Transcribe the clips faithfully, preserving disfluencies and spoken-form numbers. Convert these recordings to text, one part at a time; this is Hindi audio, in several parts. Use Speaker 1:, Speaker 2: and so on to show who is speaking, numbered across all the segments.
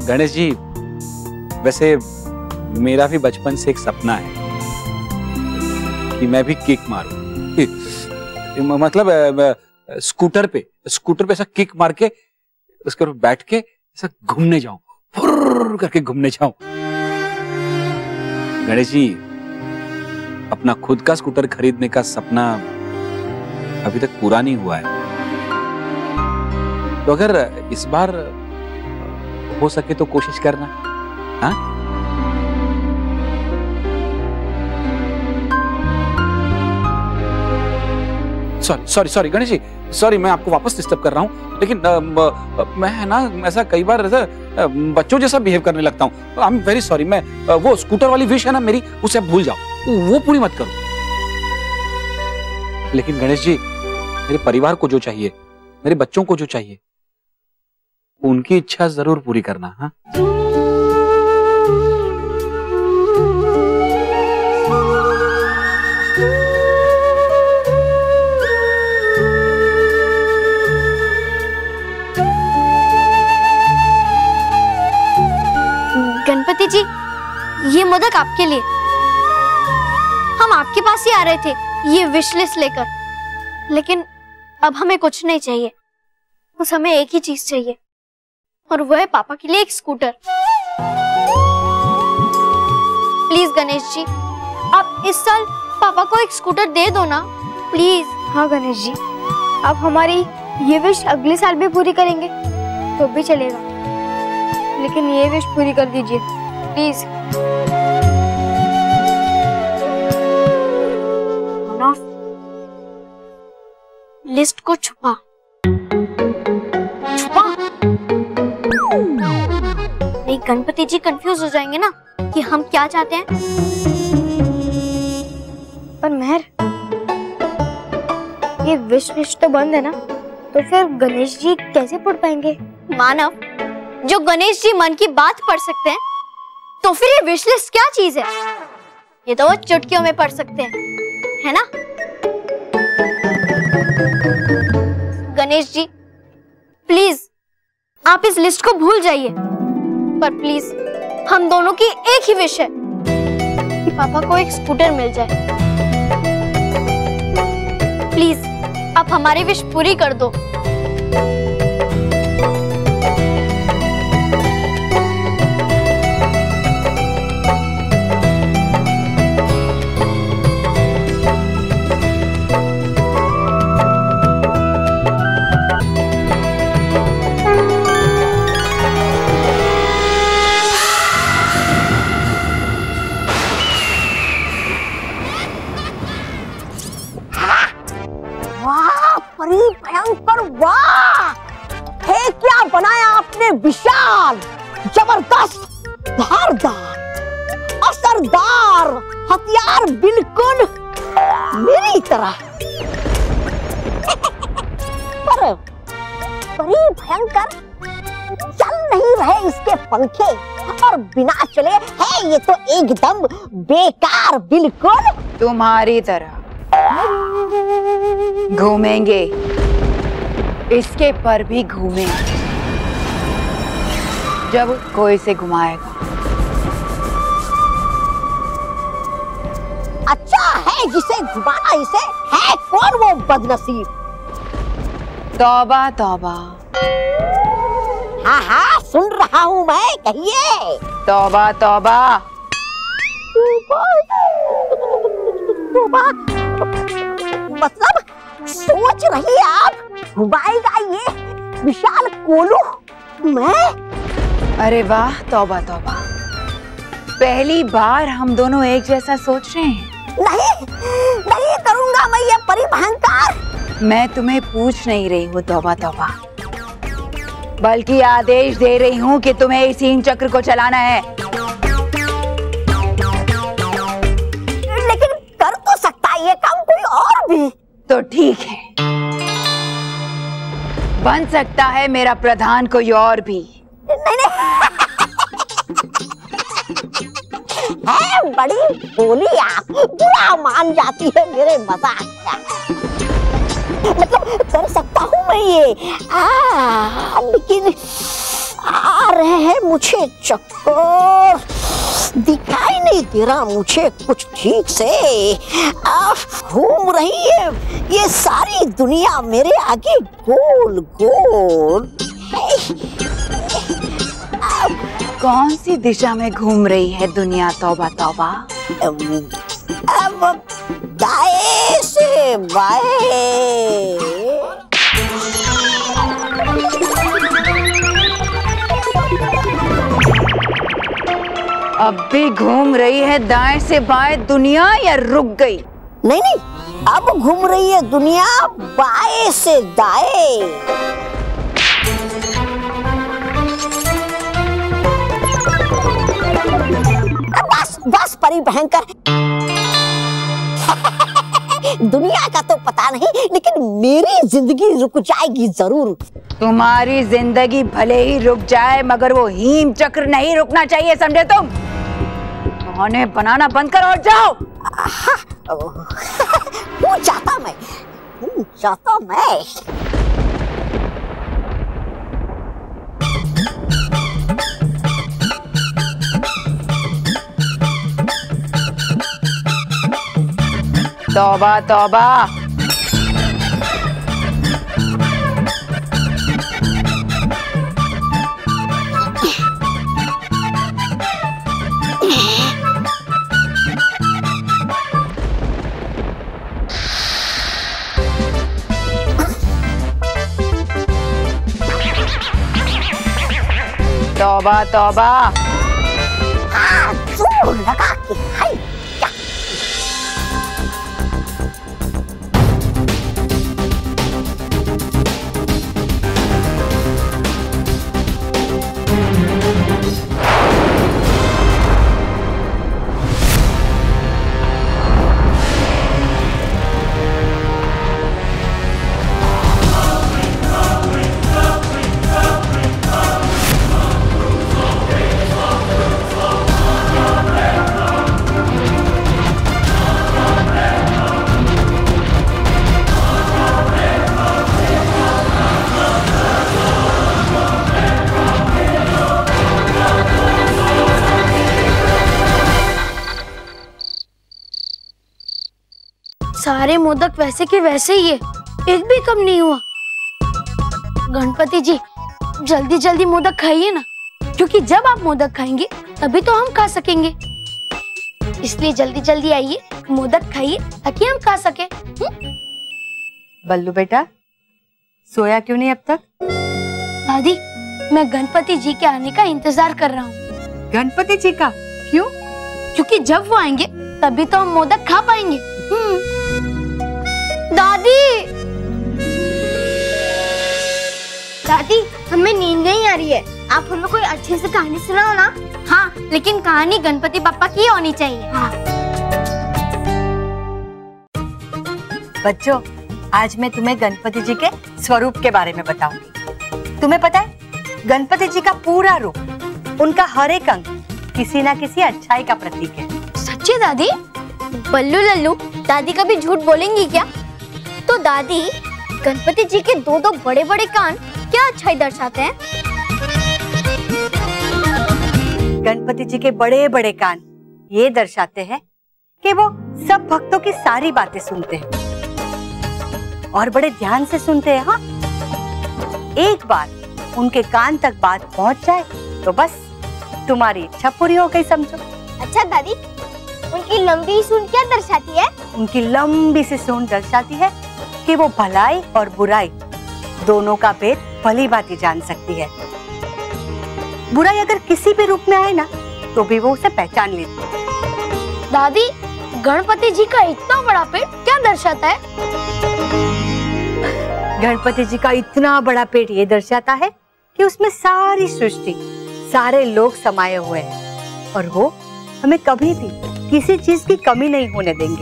Speaker 1: गणेश जी, वैसे मेरा भी बचपन से एक सपना है कि मैं भी किक मारूं। मतलब स्कूटर पे स्कूटर पे ऐसा किक मार के उसके ऊपर बैठ के ऐसा घूमने जाऊं, फुर्र करके घूमने जाऊं। गणेश जी, अपना खुद का स्कूटर खरीदने का सपना अभी तक पूरा नहीं हुआ है, तो अगर इस बार हो सके तो कोशिश करना। हाँ? Sorry sorry sorry Ganesh ji, sorry मैं आपको वापस डिस्टर्ब कर रहा हूँ, लेकिन आ, आ, मैं ना ऐसा कई बार ऐसा बच्चों जैसा बिहेव करने लगता हूँ। I am very sorry. मैं आ, वो स्कूटर वाली विश है ना मेरी, उसे आप भूल जाओ, वो पूरी मत करो। लेकिन गणेश जी, मेरे परिवार को जो चाहिए, मेरे बच्चों को जो चाहिए, उनकी इच्छा जरूर पूरी करना। हाँ?
Speaker 2: गणपति जी, ये मोदक आपके लिए। हम आपके पास ही आ रहे थे ये विश लिस्ट लेकर, लेकिन अब हमें कुछ नहीं चाहिए, बस हमें एक ही चीज चाहिए, और वो है पापा के लिए एक स्कूटर। प्लीज गणेश जी, आप इस साल पापा को एक स्कूटर दे दो ना, प्लीज।
Speaker 3: हाँ गणेश जी, आप हमारी ये विश अगले साल भी पूरी करेंगे तो भी चलेगा, लेकिन ये विश पूरी कर दीजिए प्लीज।
Speaker 2: लिस्ट को छुपा छुपा नहीं, गणपति जी कंफ्यूज हो जाएंगे ना कि हम क्या चाहते हैं।
Speaker 3: पर मेहर, ये विश लिस्ट तो बंद है ना, तो फिर गणेश जी कैसे पढ़ पाएंगे?
Speaker 2: मानव, जो गणेश जी मन की बात पढ़ सकते हैं, तो फिर ये विश लिस्ट क्या चीज है? ये तो वो चुटकियों में पढ़ सकते हैं, है ना? गणेश जी प्लीज, आप इस लिस्ट को भूल जाइए, पर प्लीज हम दोनों की एक ही विश है कि पापा को एक स्कूटर मिल जाए। प्लीज आप हमारी विश पूरी कर दो।
Speaker 4: भयंकर, वाह! है क्या बनाया आपने, विशाल, जबरदस्त, धारदार, असरदार हथियार, बिल्कुल मेरी तरह। पर परी भयंकर, चल नहीं रहे इसके पंखे, और बिना चले है ये तो एकदम बेकार, बिल्कुल
Speaker 5: तुम्हारी तरह घूमेंगे, इसके पर भी घूमेंगे जब कोई से घुमाएगा।
Speaker 4: अच्छा है जिसे घुमाना, इसे है कौन वो बदनसीब?
Speaker 5: तौबा तौबा।
Speaker 4: हाँ हाँ सुन रहा हूँ मैं, कहिए।
Speaker 5: तौबा तौबा।
Speaker 4: तौबा मतलब सोच रही है आप घुमाएगा ये विशाल कोलू? मैं?
Speaker 5: अरे वाह, तौबा तौबा, पहली बार हम दोनों एक जैसा सोच रहे हैं।
Speaker 4: नहीं नहीं करूंगा मैं ये परी भयंकर।
Speaker 5: मैं तुम्हें पूछ नहीं रही हूँ तौबा तौबा, बल्कि आदेश दे रही हूँ कि तुम्हें इस हीन चक्र को चलाना है।
Speaker 4: लेकिन कर तो सकता है ये काम कोई और भी।
Speaker 5: तो ठीक है, बन सकता है मेरा प्रधान कोई और भी।
Speaker 4: नहीं नहीं है बड़ी बोली, आप बुरा मान जाती है मेरे मजाक का। मतलब कर सकता हूँ मैं ये, आ, लेकिन आ रहे हैं मुझे चक्कर, दिखाई नहीं दे रहा मुझे कुछ ठीक से। घूम रही है ये सारी दुनिया मेरे आगे गोल गोल।
Speaker 5: कौन सी दिशा में घूम रही है दुनिया? तौबा तौबा।
Speaker 4: अब दाएं से बाएं।
Speaker 5: अब भी घूम रही है दाएं से बाएं दुनिया, या रुक गई?
Speaker 4: नहीं नहीं, अब घूम रही है दुनिया बाएं से दाएं। बस बस परी भयंकर। दुनिया का तो पता नहीं, लेकिन मेरी जिंदगी रुक जाएगी जरूर।
Speaker 5: तुम्हारी जिंदगी भले ही रुक जाए, मगर वो हीम चक्र नहीं रुकना चाहिए, समझे तुम? बहाने बनाना बंद करो और जाओ।
Speaker 4: वो चाहता मैं, वो चाहता मैं।
Speaker 5: तौबा तौबा। तौबा तौबा।
Speaker 4: हाँ, जोर लगा के हाय।
Speaker 2: सारे मोदक वैसे के वैसे ही है, एक भी कम नहीं हुआ। गणपति जी जल्दी जल्दी मोदक खाइए ना, क्योंकि जब आप मोदक खाएंगे तभी तो हम खा सकेंगे। इसलिए जल्दी जल्दी आइए, मोदक खाइए ताकि हम खा सके।
Speaker 5: बल्लू बेटा, सोया क्यों नहीं अब तक?
Speaker 2: दादी, मैं गणपति जी के आने का इंतजार कर रहा हूँ।
Speaker 5: गणपति जी का? क्यों?
Speaker 2: क्योंकि जब वो आएंगे तभी तो हम मोदक खा पाएंगे। दादी
Speaker 3: दादी, हमें नींद नहीं आ रही है, आप हमें कोई अच्छे से कहानी सुनाओ ना।
Speaker 2: हाँ, लेकिन कहानी गणपति पापा की होनी चाहिए। हाँ।
Speaker 6: बच्चों, आज मैं तुम्हें गणपति जी के स्वरूप के बारे में बताऊंगी। तुम्हें पता है, गणपति जी का पूरा रूप, उनका हर एक अंग किसी ना किसी अच्छाई का प्रतीक है।
Speaker 2: सच्ची दादी? बल्लू लल्लू दादी कभी झूठ बोलेंगी क्या? तो दादी, गणपति जी के दो दो बड़े बड़े कान क्या अच्छाई दर्शाते हैं?
Speaker 6: गणपति जी के बड़े बड़े कान ये दर्शाते हैं कि वो सब भक्तों की सारी बातें सुनते हैं और बड़े ध्यान से सुनते हैं। हाँ, एक बार उनके कान तक बात पहुंच जाए तो बस तुम्हारी इच्छा पूरी हो गई समझो।
Speaker 3: अच्छा दादी, उनकी लंबी सूंड क्या दर्शाती है?
Speaker 6: उनकी लंबी सी सूंड दर्शाती है कि वो भलाई और बुराई दोनों का भेद भली भांति जान सकती है। बुराई अगर किसी भी रूप में आए ना, तो भी वो उसे पहचान लेती है।
Speaker 2: दादी, गणपति जी का इतना बड़ा पेट क्या दर्शाता है?
Speaker 6: गणपति जी का इतना बड़ा पेट ये दर्शाता है कि उसमें सारी सृष्टि, सारे लोग समाये हुए हैं और वो हमें कभी भी किसी चीज की कमी नहीं होने देंगे।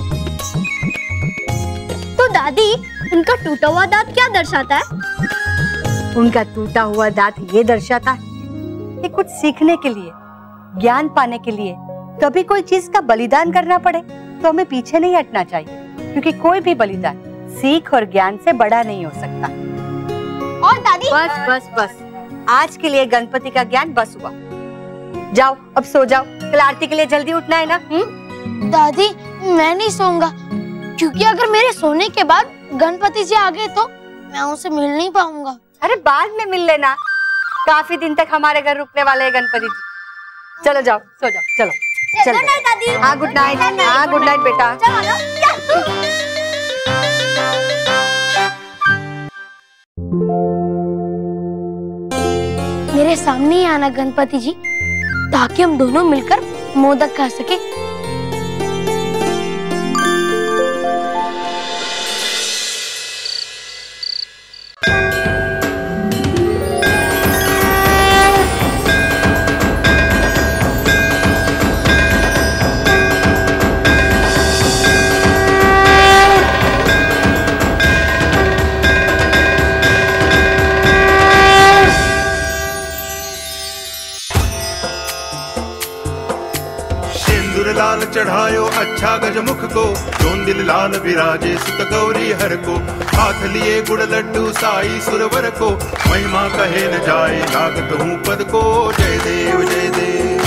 Speaker 2: तो दादी, उनका टूटा हुआ दांत क्या दर्शाता है?
Speaker 6: उनका टूटा हुआ दांत ये दर्शाता है कि कुछ सीखने के लिए, ज्ञान पाने के लिए कभी कोई चीज का बलिदान करना पड़े तो हमें पीछे नहीं हटना चाहिए, क्योंकि कोई भी बलिदान सीख और ज्ञान से बड़ा नहीं हो सकता।
Speaker 3: और दादी,
Speaker 6: बस बस बस आज के लिए गणपति का ज्ञान बस हुआ। जाओ अब सो जाओ, कल आरती के लिए जल्दी उठना है ना।
Speaker 3: हम्म दादी मैं नहीं सोऊंगा, क्योंकि अगर मेरे सोने के बाद गणपति जी आ गए तो मैं उनसे मिल नहीं पाऊंगा।
Speaker 6: अरे बाद में मिल लेना, काफी दिन तक हमारे घर रुकने वाले हैं गणपति जी। चलो जाओ सो जाओ, चलो चलो दादी। हाँ गुड नाइट। हाँ गुड नाइट बेटा।
Speaker 3: मेरे सामने ही आना गणपति जी, ताकि हम दोनों मिलकर मोदक खा सके।
Speaker 7: लाल चढ़ायो अच्छा गजमुख को, जोन दिल लाल विराजे सुत गौरी हर को। हाथ लिए गुड़ लड्डू साई सुरवर को, महिमा कहे न जाए लागत हूँ पद को। जय देव जय देव।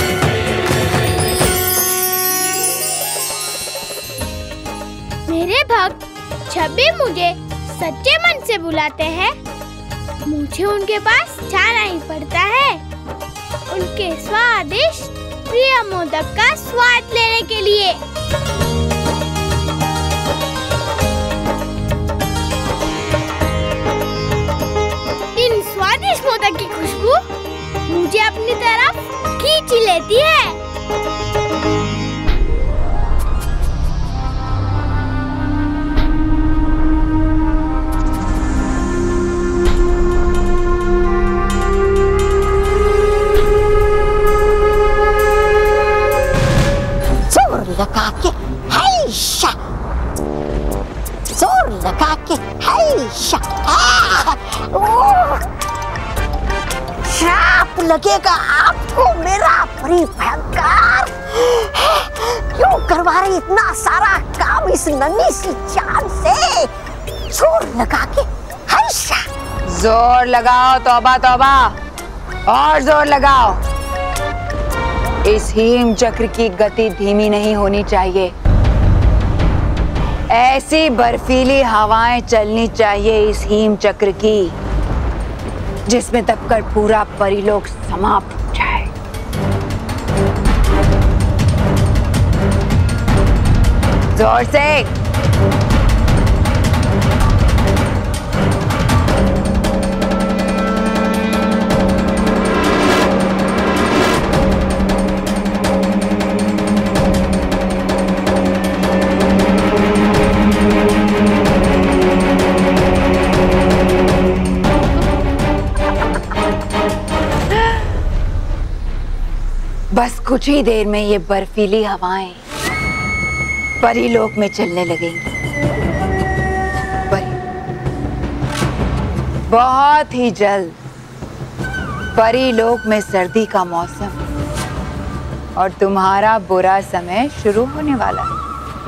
Speaker 8: मेरे भक्त जब भी मुझे सच्चे मन से बुलाते हैं, मुझे उनके पास जाना ही पड़ता है, उनके स्वादिष्ट प्रिय मोदक का स्वाद लेने के लिए। इन स्वादिष्ट मोदक की खुशबू मुझे अपनी तरफ खींच लेती है।
Speaker 4: लगा के हैशा, जोर लगा के हैशा। श्राप लगेगा आपको मेरा परी भयंकर। क्यों करवा रही इतना सारा काम इस नन्ही सी जान से? जोर लगा के हैशा।
Speaker 5: जोर लगाओ तौबा तौबा, और जोर लगाओ। इस हीम चक्र की गति धीमी नहीं होनी चाहिए, ऐसी बर्फीली हवाएं चलनी चाहिए इस हीम चक्र की, जिसमें दबकर पूरा परिलोक समाप्त हो जाए। जोर से। बस कुछ ही देर में ये बर्फीली हवाएं परिलोक में चलने लगेंगी। परी, बहुत ही जल्द परिलोक में सर्दी का मौसम और तुम्हारा बुरा समय शुरू होने वाला है।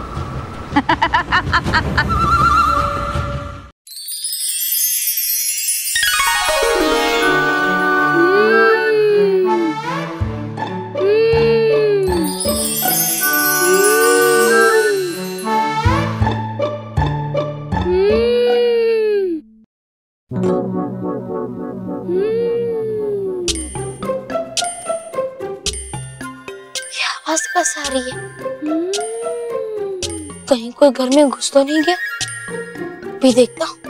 Speaker 3: आवाज आ रही है, कहीं कोई घर में घुस तो नहीं गया? भी देखता हूँ।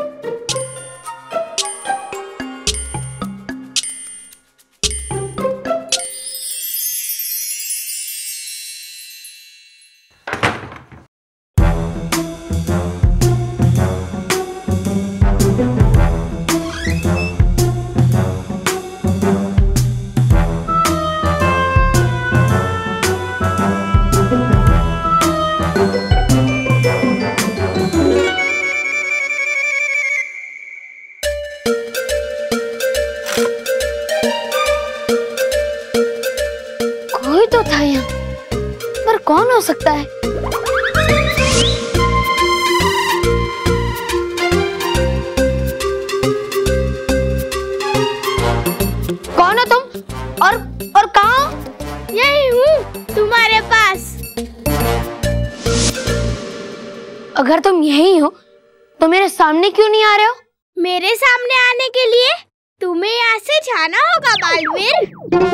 Speaker 2: अगर तुम यही हो तो मेरे सामने क्यों नहीं आ रहे हो?
Speaker 8: मेरे सामने आने के लिए तुम्हें यहाँ से जाना होगा बालवीर।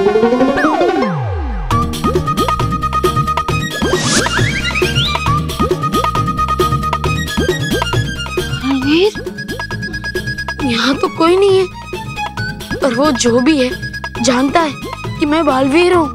Speaker 2: बालवीर, यहाँ तो कोई नहीं है, पर वो जो भी है जानता है कि मैं बालवीर हूँ।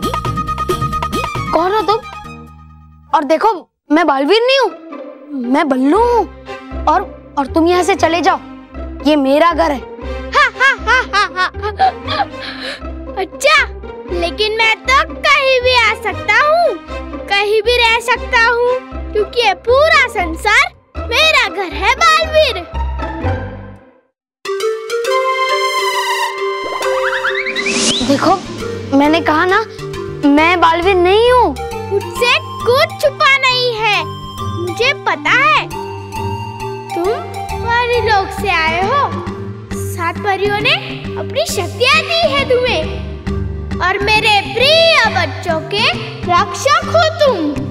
Speaker 2: कौन हो तुम? और देखो, मैं बालवीर नहीं हूँ, मैं बल्लू हूँ। और और तुम यहाँ से चले जाओ, ये मेरा घर है।
Speaker 8: हा, हा, हा, हा, हा, हा। अच्छा, लेकिन मैं तो कहीं भी आ सकता हूँ, कहीं भी रह सकता हूँ, क्योंकि ये पूरा संसार मेरा घर है बालवीर।
Speaker 2: देखो, मैंने कहा ना, मैं बालवीर नहीं हूँ।
Speaker 8: मुझसे कुछ छुपा नहीं है, मुझे पता है। तुम परिलोक से आए हो, सात परियों ने अपनी शक्तियाँ दी है तुम्हें, और मेरे प्रिय बच्चों के रक्षक हो तुम।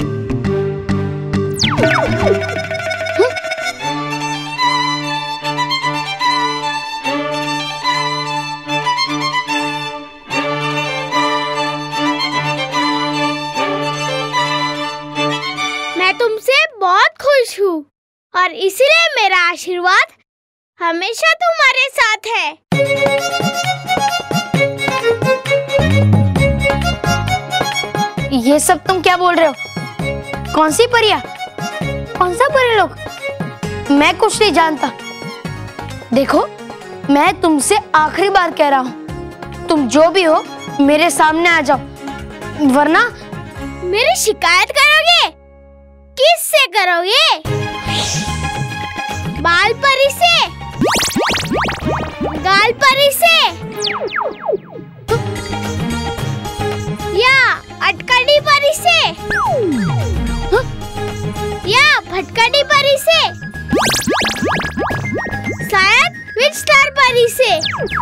Speaker 8: मैं तुमसे बहुत खुश हूँ, और इसलिए मेरा आशीर्वाद हमेशा तुम्हारे साथ है।
Speaker 2: ये सब तुम क्या बोल रहे हो? कौन सी परियां? कौन सा परिलोक? मैं कुछ नहीं जानता। देखो, मैं तुमसे आखिरी बार कह रहा हूँ, तुम जो भी हो मेरे सामने आ जाओ, वरना
Speaker 8: मेरी शिकायत करोगे? किससे करोगे? बाल परी से? गाल परी से? या अटकड़ी परी से? या भटकड़ी परी से? शायद विस्तार परी से?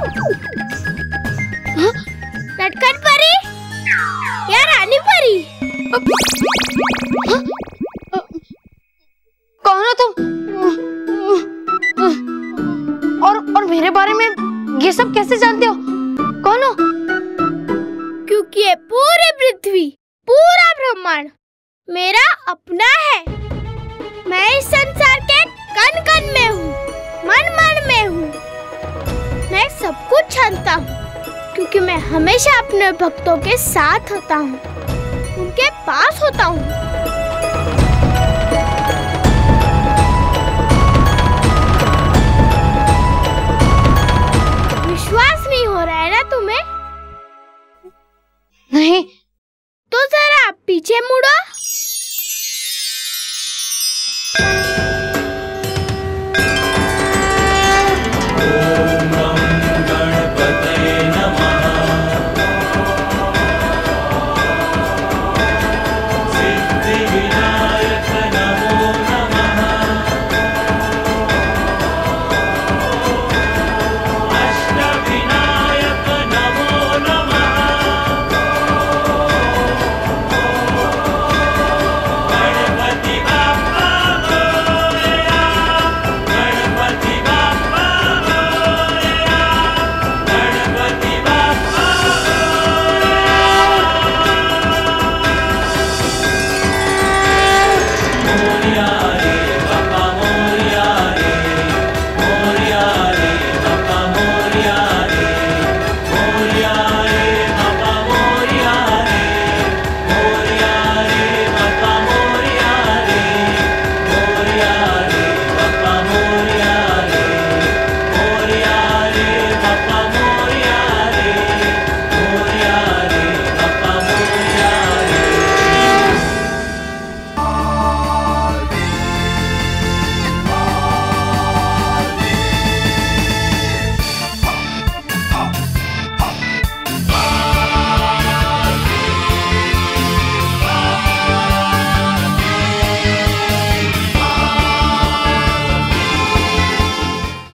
Speaker 8: नटखट परी या रानी परी?
Speaker 2: कौन हो तुम? और और मेरे बारे में ये सब कैसे जानते हो? कौन हो?
Speaker 8: क्योंकि ये पूरी पृथ्वी, पूरा ब्रह्मांड मेरा अपना है। मैं इस संसार के कण कण में हूँ, मन मन में हूँ। मैं सब कुछ जानता हूँ, क्योंकि मैं हमेशा अपने भक्तों के साथ होता हूँ, उनके पास होता हूँ। विश्वास नहीं हो रहा है ना तुम्हें?
Speaker 2: नहीं।
Speaker 8: तो जरा पीछे मुड़ो।